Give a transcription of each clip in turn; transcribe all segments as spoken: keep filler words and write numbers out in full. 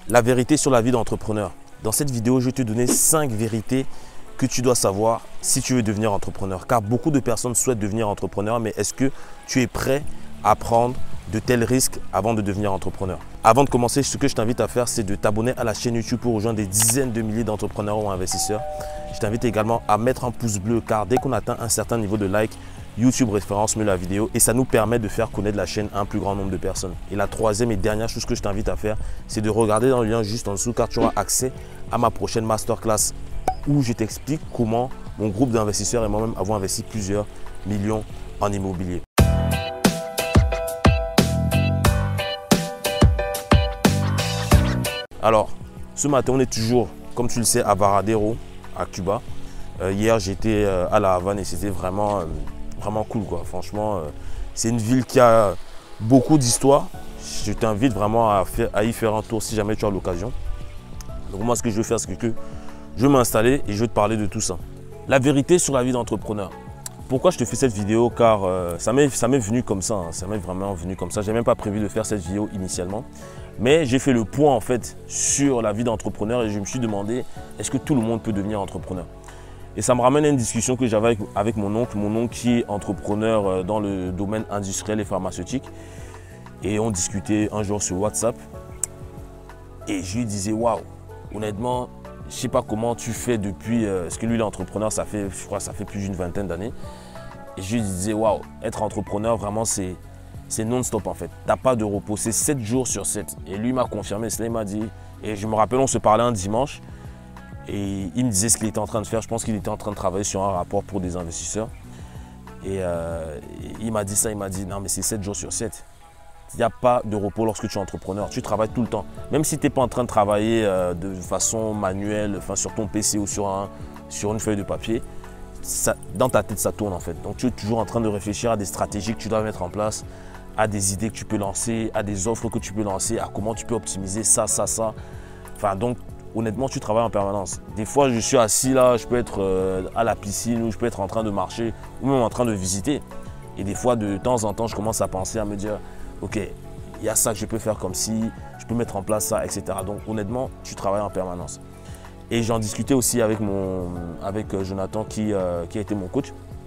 La vérité sur la vie d'entrepreneur. Dans cette vidéo, je vais te donner cinq vérités que tu dois savoir si tu veux devenir entrepreneur. Car beaucoup de personnes souhaitent devenir entrepreneur, mais est-ce que tu es prêt à prendre de tels risques avant de devenir entrepreneur? Avant de commencer, ce que je t'invite à faire, c'est de t'abonner à la chaîne YouTube pour rejoindre des dizaines de milliers d'entrepreneurs ou investisseurs. Je t'invite également à mettre un pouce bleu car dès qu'on atteint un certain niveau de like, YouTube référence mieux la vidéo et ça nous permet de faire connaître la chaîne à un plus grand nombre de personnes. Et la troisième et dernière chose que je t'invite à faire, c'est de regarder dans le lien juste en dessous car tu auras accès à ma prochaine masterclass où je t'explique comment mon groupe d'investisseurs et moi-même avons investi plusieurs millions en immobilier. Alors, ce matin, on est toujours, comme tu le sais, à Varadero, à Cuba. Euh, hier, j'étais euh, à La Havane et c'était vraiment, euh, vraiment cool, quoi. Franchement, euh, c'est une ville qui a beaucoup d'histoire. Je t'invite vraiment à, faire, à y faire un tour si jamais tu as l'occasion. Donc moi, ce que je vais faire, c'est que je vais m'installer et je vais te parler de tout ça. La vérité sur la vie d'entrepreneur. Pourquoi je te fais cette vidéo? Car euh, ça m'est venu comme ça, hein. Ça m'est vraiment venu comme ça. Je n'avais même pas prévu de faire cette vidéo initialement. Mais j'ai fait le point en fait sur la vie d'entrepreneur et je me suis demandé, est-ce que tout le monde peut devenir entrepreneur? Et ça me ramène à une discussion que j'avais avec, avec mon oncle, mon oncle qui est entrepreneur dans le domaine industriel et pharmaceutique. Et on discutait un jour sur WhatsApp. Et je lui disais, waouh, honnêtement, je ne sais pas comment tu fais depuis, euh, parce que lui, l'entrepreneur, ça fait, je crois, ça fait plus d'une vingtaine d'années. Et je lui disais, waouh, être entrepreneur, vraiment, c'est non-stop en fait. Tu n'as pas de repos, c'est sept jours sur sept. Et lui m'a confirmé, cela il m'a dit, et je me rappelle, on se parlait un dimanche, et il me disait ce qu'il était en train de faire. Je pense qu'il était en train de travailler sur un rapport pour des investisseurs. Et, euh, et il m'a dit ça, il m'a dit, non mais c'est sept jours sur sept. Il n'y a pas de repos lorsque tu es entrepreneur, tu travailles tout le temps. Même si tu n'es pas en train de travailler euh, de façon manuelle, enfin, sur ton P C ou sur, un, sur une feuille de papier, ça, dans ta tête ça tourne en fait. Donc tu es toujours en train de réfléchir à des stratégies que tu dois mettre en place, à des idées que tu peux lancer, à des offres que tu peux lancer, à comment tu peux optimiser ça, ça, ça. Enfin donc honnêtement tu travailles en permanence. Des fois je suis assis là, je peux être euh, à la piscine ou je peux être en train de marcher ou même en train de visiter. Et des fois de temps en temps je commence à penser, à me dire ok, il y a ça que je peux faire comme si, je peux mettre en place ça, et cetera. Donc honnêtement tu travailles en permanence. Et j'en discutais aussi avec, mon, avec Jonathan qui, euh, qui a été mon coach.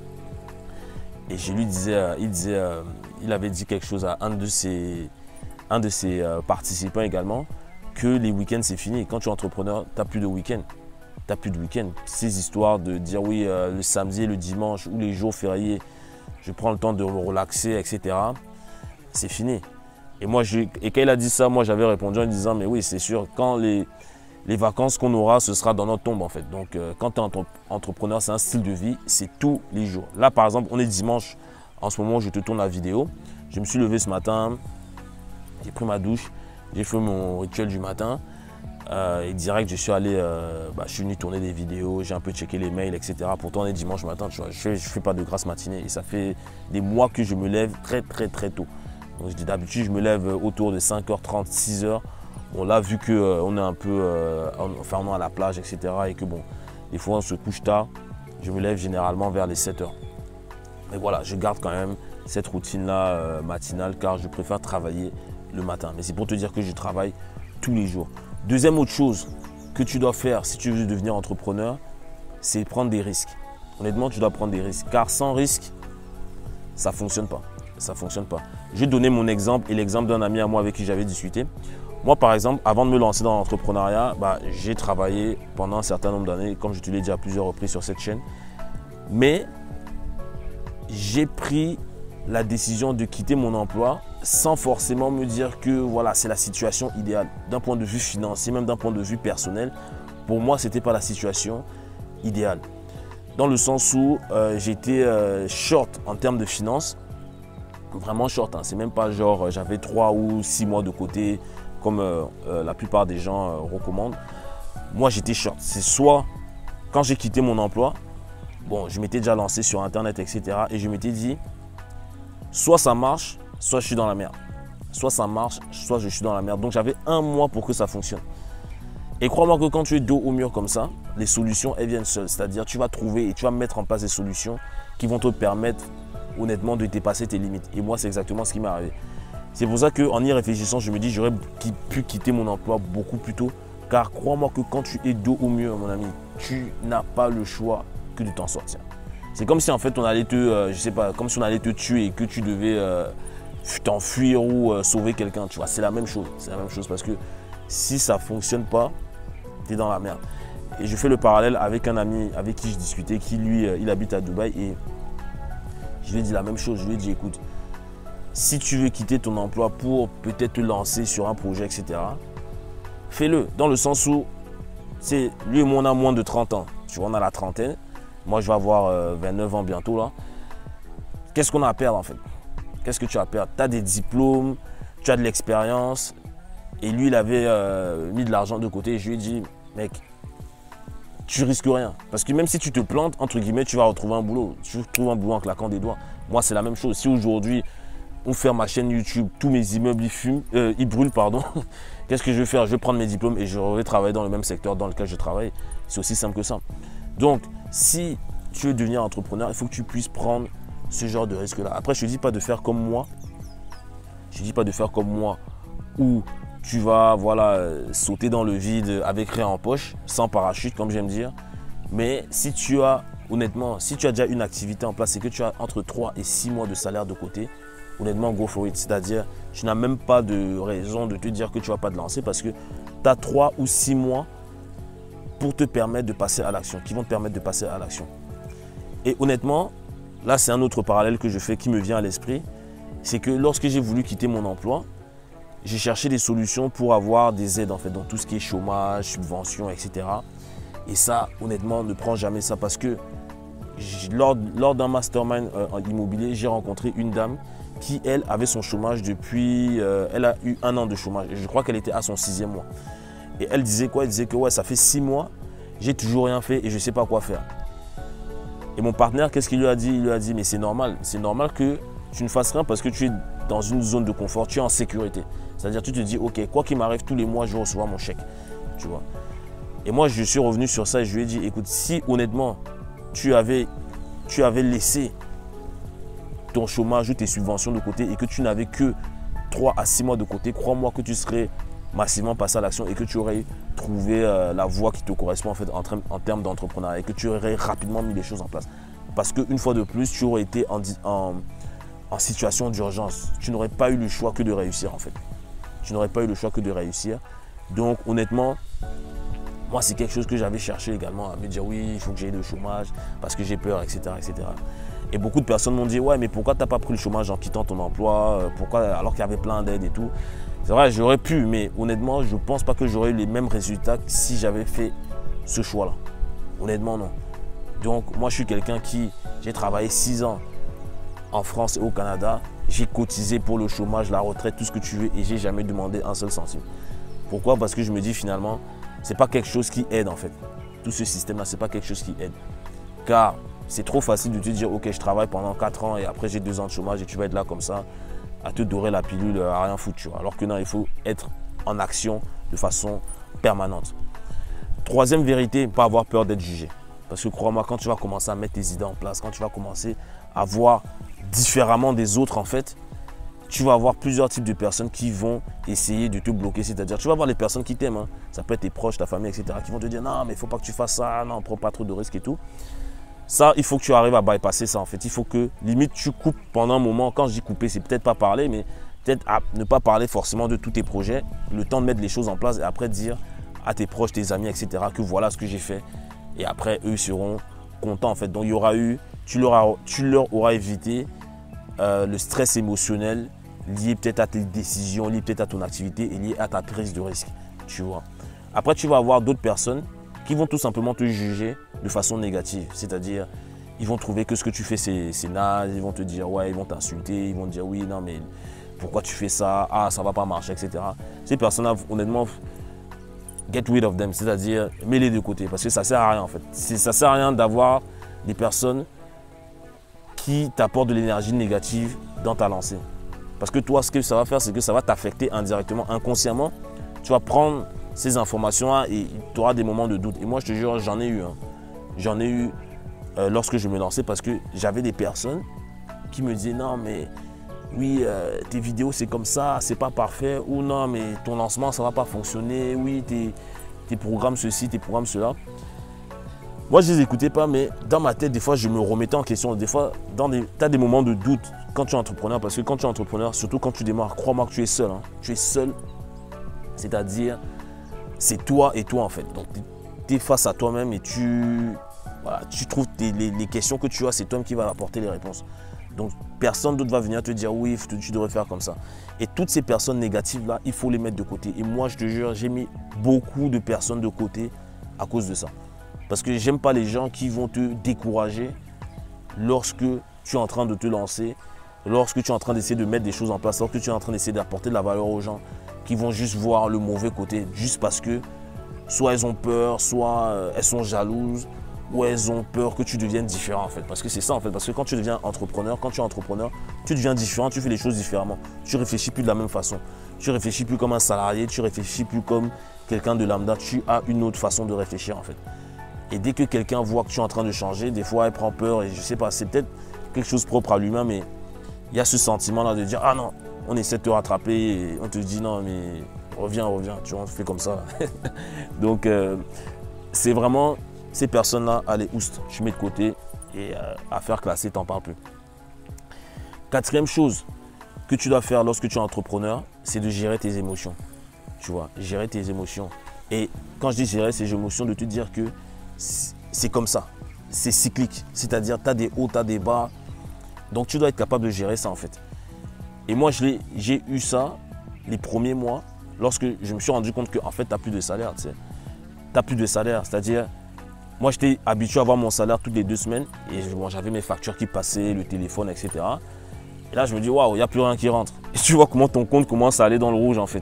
Et je lui disais, euh, il disait, euh, il avait dit quelque chose à un de ses, un de ses euh, participants également, que les week-ends c'est fini. Quand tu es entrepreneur, tu n'as plus de week-end. Tu n'as plus de week-end. Ces histoires de dire oui, euh, le samedi, le dimanche ou les jours fériés, je prends le temps de me relaxer, et cetera. C'est fini. Et, moi, je, et quand il a dit ça, moi j'avais répondu en disant mais oui, c'est sûr, quand les, les vacances qu'on aura, ce sera dans notre tombe en fait. Donc euh, quand tu es entre, entrepreneur, c'est un style de vie, c'est tous les jours. Là par exemple, on est dimanche. En ce moment, je te tourne la vidéo. Je me suis levé ce matin, j'ai pris ma douche, j'ai fait mon rituel du matin. Euh, et direct, je suis allé, euh, bah, je suis venu tourner des vidéos, j'ai un peu checké les mails, et cetera. Pourtant, on est dimanche matin, tu vois, je ne fais, fais pas de grasse matinée. Et ça fait des mois que je me lève très, très, très tôt. Donc, d'habitude, je me lève autour de cinq heures trente, six heures. Bon, là, vu qu'on euh, est un peu, euh, enfin, on est à la plage, et cetera. Et que bon, des fois, on se couche tard, je me lève généralement vers les sept heures. Mais voilà, je garde quand même cette routine-là euh, matinale car je préfère travailler le matin. Mais c'est pour te dire que je travaille tous les jours. Deuxième autre chose que tu dois faire si tu veux devenir entrepreneur, c'est prendre des risques. Honnêtement, tu dois prendre des risques car sans risque, ça ne fonctionne pas. Ça ne fonctionne pas. Je vais te donner mon exemple et l'exemple d'un ami à moi avec qui j'avais discuté. Moi, par exemple, avant de me lancer dans l'entrepreneuriat, bah, j'ai travaillé pendant un certain nombre d'années, comme je te l'ai dit à plusieurs reprises sur cette chaîne. Mais j'ai pris la décision de quitter mon emploi sans forcément me dire que voilà, c'est la situation idéale. D'un point de vue financier, même d'un point de vue personnel, pour moi, ce n'était pas la situation idéale. Dans le sens où euh, j'étais euh, short en termes de finances, vraiment short. Hein. C'est même pas genre j'avais trois ou six mois de côté comme euh, euh, la plupart des gens euh, recommandent. Moi, j'étais short. C'est soit quand j'ai quitté mon emploi, bon, je m'étais déjà lancé sur Internet, et cetera. Et je m'étais dit, soit ça marche, soit je suis dans la merde. Soit ça marche, soit je suis dans la merde. Donc, j'avais un mois pour que ça fonctionne. Et crois-moi que quand tu es dos au mur comme ça, les solutions, elles viennent seules. C'est-à-dire, tu vas trouver et tu vas mettre en place des solutions qui vont te permettre, honnêtement, de dépasser tes limites. Et moi, c'est exactement ce qui m'est arrivé. C'est pour ça qu'en y réfléchissant, je me dis j'aurais pu quitter mon emploi beaucoup plus tôt. Car crois-moi que quand tu es dos au mur, mon ami, tu n'as pas le choix que de t'en sortir. C'est comme si en fait on allait te, euh, je sais pas, comme si on allait te tuer et que tu devais euh, t'enfuir ou euh, sauver quelqu'un. Tu vois, c'est la même chose. C'est la même chose parce que si ça ne fonctionne pas, tu es dans la merde. Et je fais le parallèle avec un ami avec qui je discutais, qui lui, euh, il habite à Dubaï et je lui ai dit la même chose. Je lui ai dit, écoute, si tu veux quitter ton emploi pour peut-être te lancer sur un projet, et cetera, fais-le, dans le sens où c'est lui et moi on a moins de trente ans. Tu vois, on a la trentaine. Moi, je vais avoir euh, vingt-neuf ans bientôt là. Qu'est-ce qu'on a à perdre en fait? Qu'est-ce que tu as à perdre? Tu as des diplômes, tu as de l'expérience. Et lui, il avait euh, mis de l'argent de côté. Et je lui ai dit, mec, tu risques rien. Parce que même si tu te plantes, entre guillemets, tu vas retrouver un boulot. Tu trouves un boulot en claquant des doigts. Moi, c'est la même chose. Si aujourd'hui, on ferme ma chaîne YouTube, tous mes immeubles, ils fument, euh, ils brûlent, pardon. Qu'est-ce que je vais faire? Je vais prendre mes diplômes et je vais travailler dans le même secteur dans lequel je travaille. C'est aussi simple que ça. Donc, si tu veux devenir entrepreneur, il faut que tu puisses prendre ce genre de risque-là. Après, je ne te dis pas de faire comme moi. Je ne te dis pas de faire comme moi où tu vas voilà, sauter dans le vide avec rien en poche, sans parachute, comme j'aime dire. Mais si tu as, honnêtement, si tu as déjà une activité en place et que tu as entre trois et six mois de salaire de côté, honnêtement, go for it. C'est-à-dire, tu n'as même pas de raison de te dire que tu ne vas pas te lancer parce que tu as trois ou six mois pour te permettre de passer à l'action, qui vont te permettre de passer à l'action. Et honnêtement, là, c'est un autre parallèle que je fais qui me vient à l'esprit. C'est que lorsque j'ai voulu quitter mon emploi, j'ai cherché des solutions pour avoir des aides, en fait, dans tout ce qui est chômage, subventions, et cetera. Et ça, honnêtement, ne prends jamais ça parce que lors, lors d'un mastermind euh, en immobilier, j'ai rencontré une dame qui, elle, avait son chômage depuis... Euh, elle a eu un an de chômage. Et je crois qu'elle était à son sixième mois. Et elle disait quoi? Elle disait que ouais, ça fait six mois, j'ai toujours rien fait et je ne sais pas quoi faire. Et mon partenaire, qu'est-ce qu'il lui a dit? Il lui a dit, mais c'est normal. C'est normal que tu ne fasses rien parce que tu es dans une zone de confort, tu es en sécurité. C'est-à-dire tu te dis, ok, quoi qu'il m'arrive, tous les mois, je vais recevoir mon chèque. Tu vois. Et moi, je suis revenu sur ça et je lui ai dit, écoute, si honnêtement, tu avais, tu avais laissé ton chômage ou tes subventions de côté et que tu n'avais que trois à six mois de côté, crois-moi que tu serais massivement passé à l'action et que tu aurais trouvé euh, la voie qui te correspond en, fait, en, en termes d'entrepreneuriat et que tu aurais rapidement mis les choses en place. Parce qu'une fois de plus, tu aurais été en, en, en situation d'urgence. Tu n'aurais pas eu le choix que de réussir en fait. Tu n'aurais pas eu le choix que de réussir. Donc honnêtement, moi c'est quelque chose que j'avais cherché également à me dire oui, il faut que j'aie le chômage parce que j'ai peur, et cetera, et cetera. Et beaucoup de personnes m'ont dit ouais, mais pourquoi tu n'as pas pris le chômage en quittant ton emploi? Pourquoi, alors qu'il y avait plein d'aides et tout. C'est vrai, j'aurais pu, mais honnêtement, je ne pense pas que j'aurais eu les mêmes résultats si j'avais fait ce choix-là. Honnêtement, non. Donc, moi, je suis quelqu'un qui, j'ai travaillé six ans en France et au Canada. J'ai cotisé pour le chômage, la retraite, tout ce que tu veux, et je n'ai jamais demandé un seul centime. Pourquoi? Parce que je me dis finalement, ce n'est pas quelque chose qui aide en fait. Tout ce système-là, ce n'est pas quelque chose qui aide. Car c'est trop facile de te dire, ok, je travaille pendant quatre ans et après j'ai deux ans de chômage et tu vas être là comme ça, à te dorer la pilule, à rien foutre. Alors que non, il faut être en action de façon permanente. Troisième vérité, pas avoir peur d'être jugé. Parce que crois-moi, quand tu vas commencer à mettre tes idées en place, quand tu vas commencer à voir différemment des autres en fait, tu vas avoir plusieurs types de personnes qui vont essayer de te bloquer. C'est-à-dire, tu vas avoir les personnes qui t'aiment, hein. Ça peut être tes proches, ta famille, et cetera, qui vont te dire non, mais il ne faut pas que tu fasses ça, non, prends pas trop de risques et tout. Ça, il faut que tu arrives à bypasser ça en fait. Il faut que limite tu coupes pendant un moment. Quand je dis couper, c'est peut-être pas parler, mais peut-être à ne pas parler forcément de tous tes projets. Le temps de mettre les choses en place et après dire à tes proches, tes amis, et cetera que voilà ce que j'ai fait. Et après, eux seront contents en fait. Donc il y aura eu, tu leur, as, tu leur auras évité euh, le stress émotionnel lié peut-être à tes décisions, lié peut-être à ton activité et lié à ta prise de risque. Tu vois. Après, tu vas avoir d'autres personnes qui vont tout simplement te juger de façon négative. C'est-à-dire, ils vont trouver que ce que tu fais, c'est naze, ils vont te dire, ouais, ils vont t'insulter, ils vont te dire, oui, non, mais pourquoi tu fais ça? Ah, ça ne va pas marcher, et cetera. Ces personnes-là, honnêtement, get rid of them, c'est-à-dire, mets-les de côté, parce que ça ne sert à rien, en fait. Ça ne sert à rien d'avoir des personnes qui t'apportent de l'énergie négative dans ta lancée. Parce que toi, ce que ça va faire, c'est que ça va t'affecter indirectement, inconsciemment. Tu vas prendre ces informations-là et tu auras des moments de doute. Et moi, je te jure, j'en ai eu. Hein. J'en ai eu euh, lorsque je me lançais parce que j'avais des personnes qui me disaient non, mais oui, euh, tes vidéos c'est comme ça, c'est pas parfait, ou non, mais ton lancement ça va pas fonctionner, oui, tes, tes programmes ceci, tes programmes cela. Moi, je les écoutais pas, mais dans ma tête, des fois, je me remettais en question. Des fois, tu as des moments de doute quand tu es entrepreneur, parce que quand tu es entrepreneur, surtout quand tu démarres, crois-moi que tu es seul. Hein. Tu es seul, c'est-à-dire, c'est toi et toi en fait. Donc, tu es face à toi-même et tu, voilà, tu trouves tes, les, les questions que tu as, c'est toi qui va apporter les réponses. Donc, personne d'autre va venir te dire oui, tu devrais faire comme ça. Et toutes ces personnes négatives-là, il faut les mettre de côté. Et moi, je te jure, j'ai mis beaucoup de personnes de côté à cause de ça. Parce que j'aime pas les gens qui vont te décourager lorsque tu es en train de te lancer, lorsque tu es en train d'essayer de mettre des choses en place, lorsque tu es en train d'essayer d'apporter de la valeur aux gens, qui vont juste voir le mauvais côté, juste parce que soit elles ont peur, soit euh, elles sont jalouses, ou elles ont peur que tu deviennes différent en fait. Parce que c'est ça en fait, parce que quand tu deviens entrepreneur, quand tu es entrepreneur, tu deviens différent, tu fais les choses différemment. Tu réfléchis plus de la même façon. Tu réfléchis plus comme un salarié, tu réfléchis plus comme quelqu'un de lambda, tu as une autre façon de réfléchir en fait. Et dès que quelqu'un voit que tu es en train de changer, des fois, il prend peur. Et je sais pas, c'est peut-être quelque chose propre à l'humain, mais il y a ce sentiment-là de dire « Ah non, on essaie de te rattraper. » Et on te dit « Non, mais reviens, reviens. » Tu vois, on fait comme ça. Donc, euh, c'est vraiment ces personnes-là, allez, oust, tu mets de côté. Et euh, à faire classer, t'en parles plus. Quatrième chose que tu dois faire lorsque tu es entrepreneur, c'est de gérer tes émotions. Tu vois, gérer tes émotions. Et quand je dis gérer ces émotions, de te dire que c'est comme ça, c'est cyclique, c'est-à-dire tu as des hauts, tu as des bas, donc tu dois être capable de gérer ça en fait. Et moi j'ai eu ça les premiers mois lorsque je me suis rendu compte que en fait tu n'as plus de salaire, tu sais. Tu n'as plus de salaire, c'est-à-dire moi j'étais habitué à avoir mon salaire toutes les deux semaines et bon, j'avais mes factures qui passaient, le téléphone, et cetera. Et là je me dis waouh, il n'y a plus rien qui rentre. Et tu vois comment ton compte commence à aller dans le rouge en fait.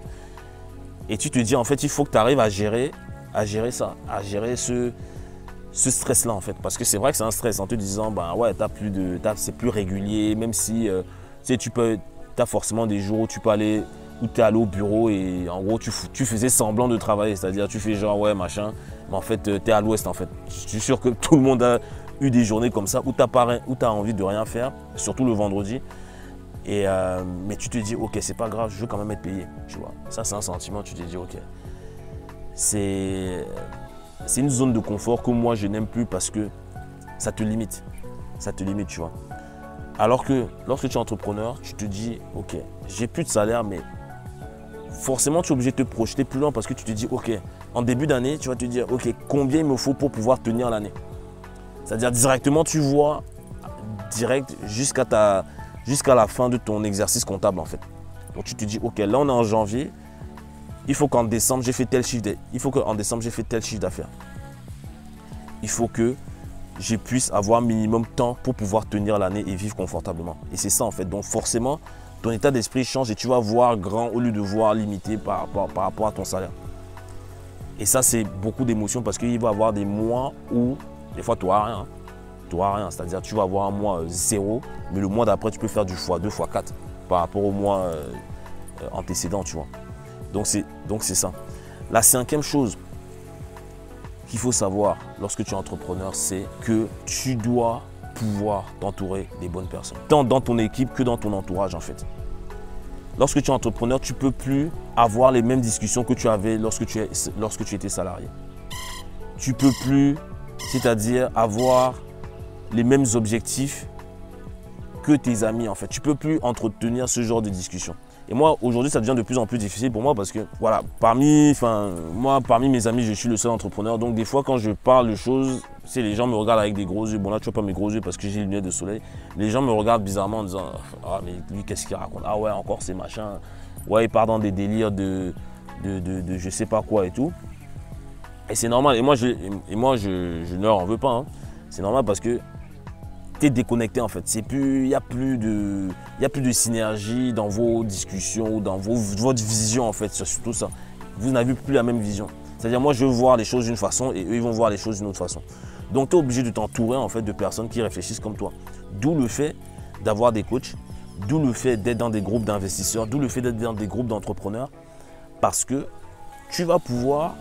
Et tu te dis en fait il faut que tu arrives à gérer, à gérer ça, à gérer ce ce stress-là en fait, parce que c'est vrai que c'est un stress en te disant, ben ouais, t'as plus de, c'est plus régulier, même si euh, tu sais, tu peux, t'as forcément des jours où tu peux aller, où tu es allé au bureau et en gros tu, tu faisais semblant de travailler, c'est-à-dire tu fais genre ouais machin, mais en fait tu es à l'ouest en fait. Je suis sûr que tout le monde a eu des journées comme ça où tu as envie de rien faire, surtout le vendredi, et euh, mais tu te dis ok c'est pas grave, je veux quand même être payé, tu vois. Ça c'est un sentiment, tu te dis ok, c'est C'est une zone de confort que moi je n'aime plus parce que ça te limite. Ça te limite, tu vois. Alors que lorsque tu es entrepreneur, tu te dis, ok, j'ai plus de salaire, mais forcément tu es obligé de te projeter plus loin parce que tu te dis, ok, en début d'année, tu vas te dire, ok, combien il me faut pour pouvoir tenir l'année. C'est-à-dire directement, tu vois, direct jusqu'à ta, jusqu'à la fin de ton exercice comptable en fait. Donc tu te dis, ok, là on est en janvier. Il faut qu'en décembre, j'ai fait tel chiffre d'affaires. Il faut qu'en décembre, j'ai fait tel chiffre d'affaires. Il faut que je puisse avoir minimum temps pour pouvoir tenir l'année et vivre confortablement. Et c'est ça en fait. Donc forcément, ton état d'esprit change et tu vas voir grand au lieu de voir limité par rapport, par rapport à ton salaire. Et ça, c'est beaucoup d'émotions parce qu'il va y avoir des mois où, des fois, tu n'auras rien. Tu n'auras rien. C'est-à-dire tu vas avoir un mois zéro, mais le mois d'après, tu peux faire du fois deux, fois quatre par rapport au mois euh, antécédent, tu vois. Donc c'est ça. La cinquième chose qu'il faut savoir lorsque tu es entrepreneur, c'est que tu dois pouvoir t'entourer des bonnes personnes. Tant dans ton équipe que dans ton entourage en fait. Lorsque tu es entrepreneur, tu ne peux plus avoir les mêmes discussions que tu avais lorsque tu, es, lorsque tu étais salarié. Tu ne peux plus, c'est-à-dire avoir les mêmes objectifs que tes amis en fait. Tu ne peux plus entretenir ce genre de discussion. Et moi, aujourd'hui, ça devient de plus en plus difficile pour moi parce que, voilà, parmi, enfin, moi, parmi mes amis, je suis le seul entrepreneur. Donc, des fois, quand je parle de choses, c'est les gens me regardent avec des gros yeux. Bon, là, tu vois pas mes gros yeux parce que j'ai les lunettes de soleil. Les gens me regardent bizarrement en disant, ah, mais lui, qu'est-ce qu'il raconte? Ah ouais, encore ces machins. Ouais, il part dans des délires de, de, de, de je sais pas quoi et tout. Et c'est normal. Et moi, je, et moi, je, je ne leur en veux pas. Hein. C'est normal parce que tu es déconnecté en fait. C'est plus, il n'y a plus de, il y a plus de synergie dans vos discussions, dans vos, votre vision en fait, c'est surtout ça. Vous n'avez plus la même vision. C'est-à-dire moi je veux voir les choses d'une façon et eux ils vont voir les choses d'une autre façon. Donc tu es obligé de t'entourer en fait de personnes qui réfléchissent comme toi. D'où le fait d'avoir des coachs, d'où le fait d'être dans des groupes d'investisseurs, d'où le fait d'être dans des groupes d'entrepreneurs, parce que tu vas pouvoir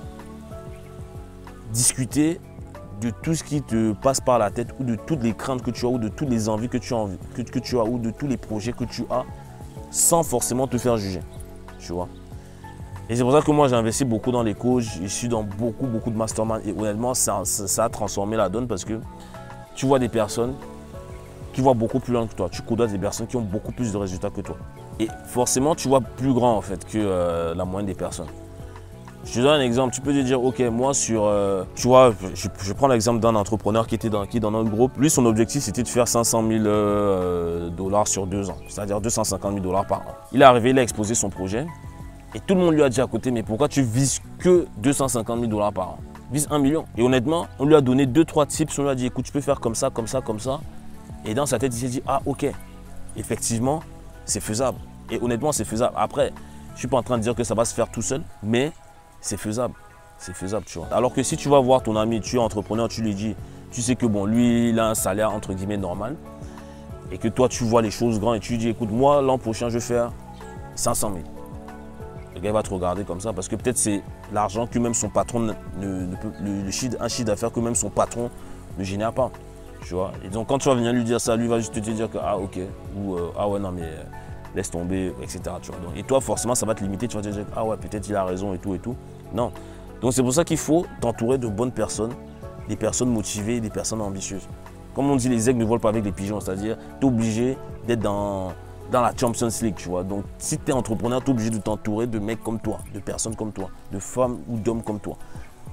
discuter de tout ce qui te passe par la tête ou de toutes les craintes que tu as ou de toutes les envies que tu as, que, que tu as ou de tous les projets que tu as sans forcément te faire juger, tu vois. Et c'est pour ça que moi j'ai investi beaucoup dans les coachs, je suis dans beaucoup beaucoup de mastermind et honnêtement ça, ça, ça a transformé la donne parce que tu vois des personnes qui voient beaucoup plus loin que toi, tu côtoies des personnes qui ont beaucoup plus de résultats que toi. Et forcément tu vois plus grand en fait que euh, la moyenne des personnes. Je te donne un exemple, tu peux te dire ok moi sur, euh, tu vois, je, je prends l'exemple d'un entrepreneur qui était dans, qui est dans notre groupe. Lui son objectif c'était de faire cinq cent mille euh, dollars sur deux ans, c'est-à-dire deux cent cinquante mille dollars par an. Il est arrivé, il a exposé son projet. Et tout le monde lui a dit à côté, mais pourquoi tu vises que deux cent cinquante mille dollars par an? Vise un million. Et honnêtement, on lui a donné deux trois tips, on lui a dit, écoute, tu peux faire comme ça, comme ça, comme ça. Et dans sa tête, il s'est dit, ah ok, effectivement, c'est faisable. Et honnêtement, c'est faisable. Après, je ne suis pas en train de dire que ça va se faire tout seul, mais c'est faisable. C'est faisable, tu vois. Alors que si tu vas voir ton ami, tu es entrepreneur, tu lui dis, tu sais que bon, lui, il a un salaire entre guillemets normal. Et que toi, tu vois les choses grandes et tu lui dis, écoute, moi, l'an prochain, je vais faire cinq cent mille. Le gars va te regarder comme ça parce que peut-être c'est l'argent que même son patron ne, ne peut, le, le chiffre, un chiffre d'affaires que même son patron ne génère pas. Tu vois. Et donc quand tu vas venir lui dire ça, lui va juste te dire que ah ok ou euh, ah ouais non mais euh, laisse tomber, et cetera. Tu vois. Donc, et toi forcément ça va te limiter, tu vas te dire ah ouais peut-être il a raison et tout et tout. Non. Donc c'est pour ça qu'il faut t'entourer de bonnes personnes, des personnes motivées, des personnes ambitieuses. Comme on dit, les aigles ne volent pas avec les pigeons, c'est-à-dire tu es obligé d'être dans dans la Champions League, tu vois. Donc, si tu es entrepreneur, tu es obligé de t'entourer de mecs comme toi, de personnes comme toi, de femmes ou d'hommes comme toi.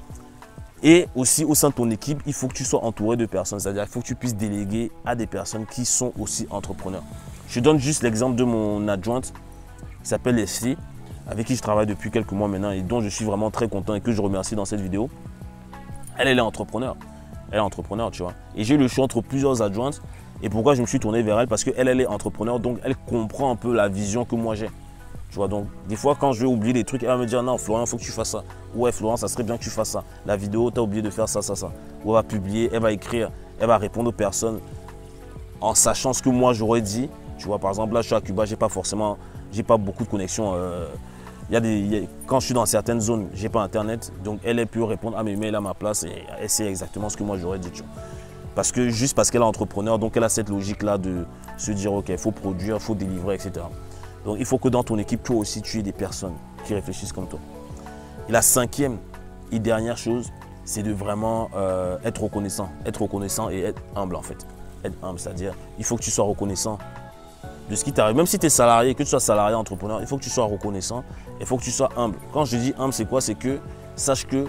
Et aussi, au sein de ton équipe, il faut que tu sois entouré de personnes. C'est-à-dire qu'il faut que tu puisses déléguer à des personnes qui sont aussi entrepreneurs. Je donne juste l'exemple de mon adjointe qui s'appelle Leslie, avec qui je travaille depuis quelques mois maintenant et dont je suis vraiment très content et que je remercie dans cette vidéo. Elle, elle est entrepreneur. Elle est entrepreneur, tu vois. Et j'ai eu le choix entre plusieurs adjointes. Et pourquoi je me suis tourné vers elle? Parce qu'elle, elle est entrepreneur, donc elle comprend un peu la vision que moi j'ai. Tu vois, donc des fois quand je vais oublier des trucs, elle va me dire non Florian, il faut que tu fasses ça. Ouais Florian, ça serait bien que tu fasses ça. La vidéo, tu as oublié de faire ça, ça, ça. Ou elle va publier, elle va écrire, elle va répondre aux personnes en sachant ce que moi j'aurais dit. Tu vois, par exemple, là je suis à Cuba, j'ai pas forcément, j'ai pas beaucoup de connexions. Euh, il y a des, il y a, quand je suis dans certaines zones, j'ai pas internet. Donc elle, elle peut répondre à mes mails à ma place et elle sait exactement ce que moi j'aurais dit. Tu vois. Parce que juste parce qu'elle est entrepreneur, donc elle a cette logique-là de se dire ok, il faut produire, il faut délivrer, et cetera. Donc il faut que dans ton équipe, toi aussi, tu aies des personnes qui réfléchissent comme toi. Et la cinquième et dernière chose, c'est de vraiment euh, être reconnaissant. Être reconnaissant et être humble en fait. Être humble, c'est-à-dire il faut que tu sois reconnaissant de ce qui t'arrive. Même si tu es salarié, que tu sois salarié, entrepreneur, il faut que tu sois reconnaissant. Il faut que tu sois humble. Quand je dis humble, c'est quoi? C'est que sache que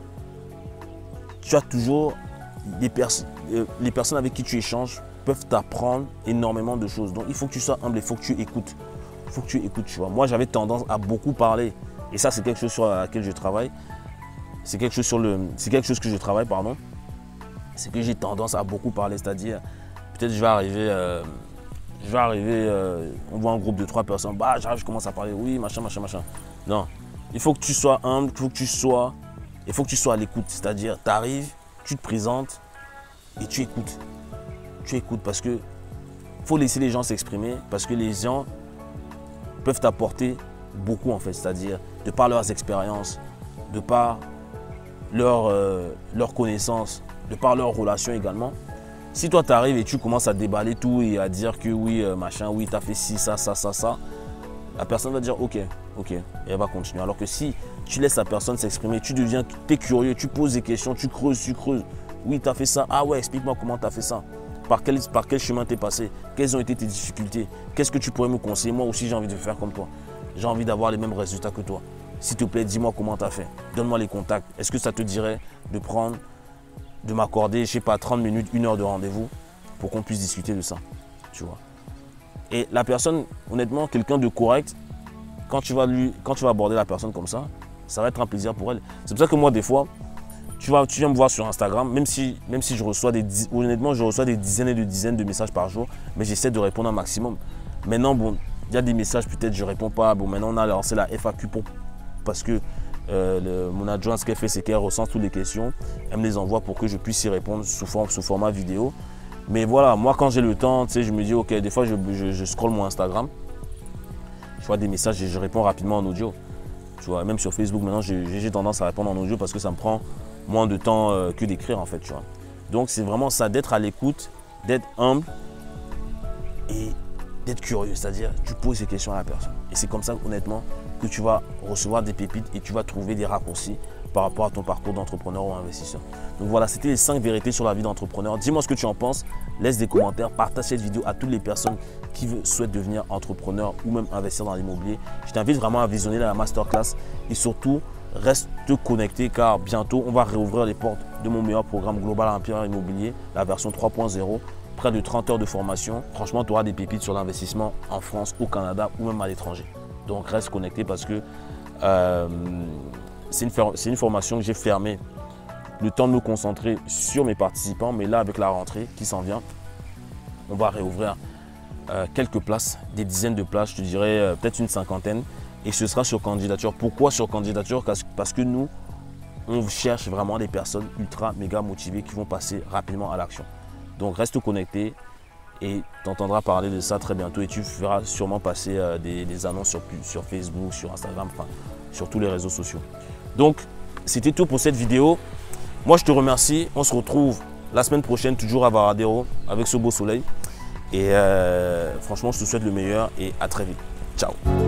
tu as toujours des personnes. Les personnes avec qui tu échanges peuvent t'apprendre énormément de choses. Donc, il faut que tu sois humble, il faut que tu écoutes. Il faut que tu écoutes, tu vois. Moi, j'avais tendance à beaucoup parler. Et ça, c'est quelque chose sur laquelle je travaille. C'est quelque chose sur le, c'est quelque chose que je travaille, pardon. C'est que j'ai tendance à beaucoup parler. C'est-à-dire, peut-être je vais arriver, euh, je vais arriver, euh, on voit un groupe de trois personnes. Bah, j'arrive, je commence à parler. Oui, machin, machin, machin. Non. Il faut que tu sois humble, il faut que tu sois, il faut que tu sois à l'écoute. C'est-à-dire, tu arrives, tu te présentes. Et tu écoutes. Tu écoutes parce que faut laisser les gens s'exprimer parce que les gens peuvent t'apporter beaucoup en fait, c'est-à-dire de par leurs expériences, de par leurs euh, leur connaissances, de par leurs relations également. Si toi tu arrives et tu commences à déballer tout et à dire que oui, euh, machin, oui, tu as fait ci, ça, ça, ça, ça, la personne va dire ok, ok, et elle va continuer. Alors que si tu laisses la personne s'exprimer, tu deviens, tu es curieux, tu poses des questions, tu creuses, tu creuses. Oui, tu as fait ça. Ah ouais, explique-moi comment tu as fait ça. Par quel, par quel chemin tu es passé? Quelles ont été tes difficultés? Qu'est-ce que tu pourrais me conseiller? Moi aussi, j'ai envie de faire comme toi. J'ai envie d'avoir les mêmes résultats que toi. S'il te plaît, dis-moi comment tu as fait. Donne-moi les contacts. Est-ce que ça te dirait de prendre, de m'accorder, je sais pas, trente minutes, une heure de rendez-vous pour qu'on puisse discuter de ça, tu vois. Et la personne, honnêtement, quelqu'un de correct, quand tu vas lui, quand tu vas aborder la personne comme ça, ça va être un plaisir pour elle. C'est pour ça que moi, des fois, Tu, vas, tu viens me voir sur Instagram, même si, même si je reçois des, honnêtement, je reçois des dizaines et des dizaines de messages par jour, mais j'essaie de répondre un maximum. Maintenant, bon, il y a des messages, peut-être je ne réponds pas. Bon, maintenant, on a lancé la F A Q pour, parce que euh, le, mon adjoint, ce qu'elle fait, c'est qu'elle recense toutes les questions. Elle me les envoie pour que je puisse y répondre sous, forme, sous format vidéo. Mais voilà, moi, quand j'ai le temps, tu sais, je me dis, ok, des fois, je, je, je scrolle mon Instagram. Je vois des messages et je réponds rapidement en audio. Tu vois, même sur Facebook, maintenant, j'ai tendance à répondre en audio parce que ça me prend moins de temps euh, que d'écrire en fait, tu vois. Donc c'est vraiment ça, d'être à l'écoute, d'être humble et d'être curieux, c'est-à-dire tu poses des questions à la personne. Et c'est comme ça, honnêtement, que tu vas recevoir des pépites et tu vas trouver des raccourcis par rapport à ton parcours d'entrepreneur ou investisseur. Donc voilà, c'était les cinq vérités sur la vie d'entrepreneur. Dis-moi ce que tu en penses, laisse des commentaires, partage cette vidéo à toutes les personnes qui souhaitent devenir entrepreneur ou même investir dans l'immobilier. Je t'invite vraiment à visionner la masterclass et surtout, reste connecté car bientôt, on va réouvrir les portes de mon meilleur programme Global Empire Immobilier, la version trois point zéro. Près de trente heures de formation. Franchement, tu auras des pépites sur l'investissement en France, au Canada ou même à l'étranger. Donc, reste connecté parce que euh, c'est une, une formation que j'ai fermée. Le temps de me concentrer sur mes participants. Mais là, avec la rentrée qui s'en vient, on va réouvrir euh, quelques places, des dizaines de places, je te dirais euh, peut-être une cinquantaine. Et ce sera sur candidature. Pourquoi sur candidature? Parce que nous, on cherche vraiment des personnes ultra méga motivées qui vont passer rapidement à l'action. Donc reste connecté et tu entendras parler de ça très bientôt et tu feras sûrement passer euh, des, des annonces sur, sur Facebook, sur Instagram, enfin sur tous les réseaux sociaux. Donc c'était tout pour cette vidéo. Moi je te remercie. On se retrouve la semaine prochaine toujours à Varadero avec ce beau soleil. Et euh, franchement je te souhaite le meilleur et à très vite. Ciao.